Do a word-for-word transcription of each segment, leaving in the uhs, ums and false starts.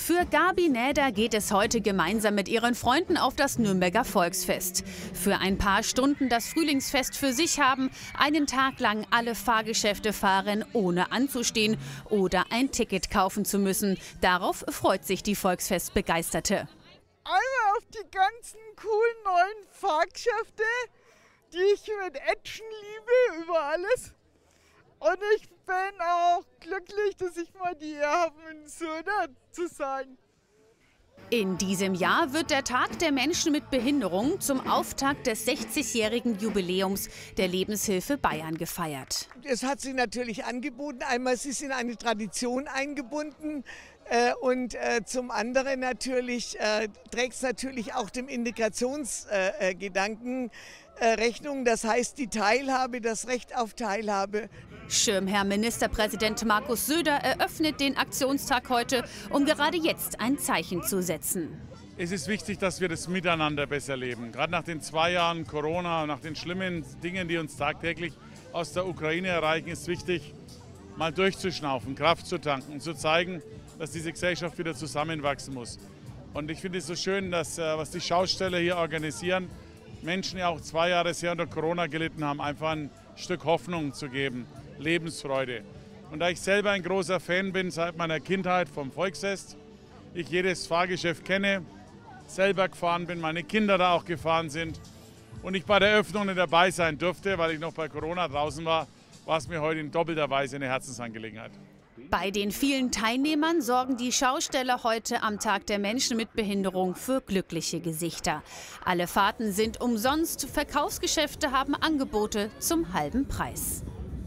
Für Gabi Näder geht es heute gemeinsam mit ihren Freunden auf das Nürnberger Volksfest. Für ein paar Stunden das Frühlingsfest für sich haben, einen Tag lang alle Fahrgeschäfte fahren, ohne anzustehen oder ein Ticket kaufen zu müssen. Darauf freut sich die Volksfestbegeisterte. Einmal auf die ganzen coolen neuen Fahrgeschäfte, die ich mit Action liebe, über alles. Und ich bin auch glücklich, dass ich mal die Ehre habe, in Söder zu sein. In diesem Jahr wird der Tag der Menschen mit Behinderung zum Auftakt des sechzigjährigen Jubiläums der Lebenshilfe Bayern gefeiert. Es hat sich natürlich angeboten. Einmal ist es in eine Tradition eingebunden äh, und äh, zum anderen natürlich äh, trägt es natürlich auch dem Integrationsgedanken äh, äh, Rechnung. Das heißt die Teilhabe, das Recht auf Teilhabe. Schirmherr Ministerpräsident Markus Söder eröffnet den Aktionstag heute, um gerade jetzt ein Zeichen zu setzen. Es ist wichtig, dass wir das Miteinander besser leben. Gerade nach den zwei Jahren Corona, nach den schlimmen Dingen, die uns tagtäglich aus der Ukraine erreichen, ist wichtig, mal durchzuschnaufen, Kraft zu tanken und zu zeigen, dass diese Gesellschaft wieder zusammenwachsen muss. Und ich finde es so schön, dass, was die Schausteller hier organisieren, Menschen, die auch zwei Jahre sehr unter Corona gelitten haben, einfach ein Stück Hoffnung zu geben, Lebensfreude. Und da ich selber ein großer Fan bin seit meiner Kindheit vom Volksfest, ich jedes Fahrgeschäft kenne, selber gefahren bin, meine Kinder da auch gefahren sind und ich bei der Eröffnung nicht dabei sein durfte, weil ich noch bei Corona draußen war, war es mir heute in doppelter Weise eine Herzensangelegenheit. Bei den vielen Teilnehmern sorgen die Schausteller heute am Tag der Menschen mit Behinderung für glückliche Gesichter. Alle Fahrten sind umsonst, Verkaufsgeschäfte haben Angebote zum halben Preis.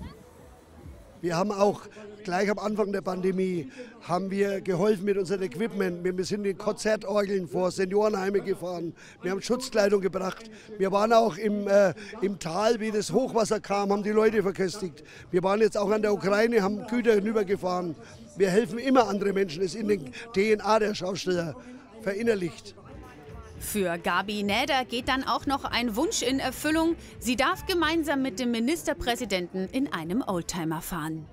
Wir haben auch gleich am Anfang der Pandemie haben wir geholfen mit unserem Equipment. Wir sind in Konzertorgeln vor Seniorenheime gefahren. Wir haben Schutzkleidung gebracht. Wir waren auch im, äh, im Tal, wie das Hochwasser kam, haben die Leute verköstigt. Wir waren jetzt auch an der Ukraine, haben Güter hinübergefahren. Wir helfen immer andere Menschen. Das ist in den D N A der Schausteller verinnerlicht. Für Gabi Näder geht dann auch noch ein Wunsch in Erfüllung. Sie darf gemeinsam mit dem Ministerpräsidenten in einem Oldtimer fahren.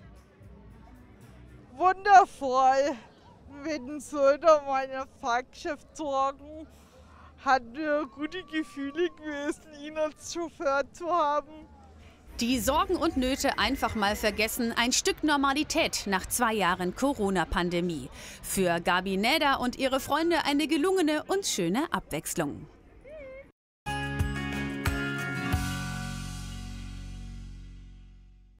Wundervoll, mit dem Söder mein Fahrgeschäft zu sorgen. Hatte gute Gefühle gewesen, ihn als Chauffeur zu haben. Die Sorgen und Nöte einfach mal vergessen, ein Stück Normalität nach zwei Jahren Corona-Pandemie. Für Gabi Näder und ihre Freunde eine gelungene und schöne Abwechslung.